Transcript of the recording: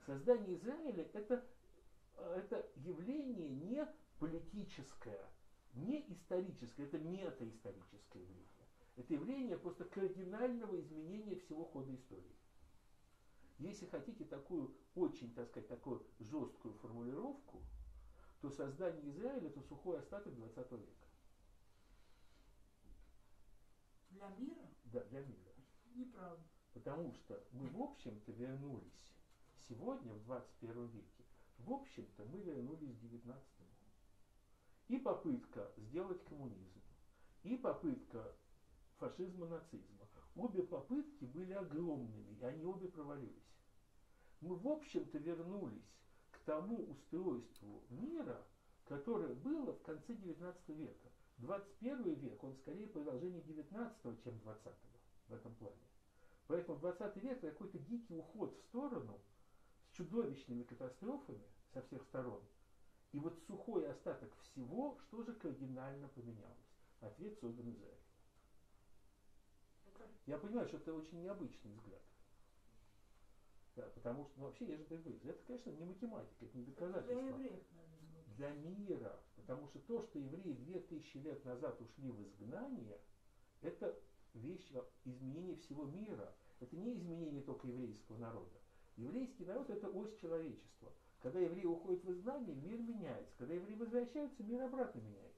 Создание Израиля это явление не политическое, не историческое, это метаисторическое явление. Это явление просто кардинального изменения всего хода истории. Если хотите такую очень, так сказать, такую жесткую формулировку, то создание Израиля это сухой остаток 20 века. Для мира? Да, для мира. Неправда. Потому что мы, в общем-то, вернулись сегодня, в 21 веке, в общем-то, мы вернулись к 19-му. И попытка сделать коммунизм, и попытка фашизма, нацизма. Обе попытки были огромными, и они обе провалились. Мы, в общем-то, вернулись к тому устройству мира, которое было в конце 19 века. 21 век, он скорее продолжение 19, чем 20 в этом плане. Поэтому 20 век это какой-то дикий уход в сторону с чудовищными катастрофами со всех сторон. И вот сухой остаток всего, что же кардинально поменялось? Ответ создан Израиль. Я понимаю, что это очень необычный взгляд. Да, потому что, вообще, я же говорю, это, конечно, не математика, это не доказательство. Для евреев, наверное. Для мира. Потому что то, что евреи 2000 лет назад ушли в изгнание, это вещь изменения всего мира. Это не изменение только еврейского народа. Еврейский народ это ось человечества. Когда евреи уходят в изгнание, мир меняется. Когда евреи возвращаются, мир обратно меняется.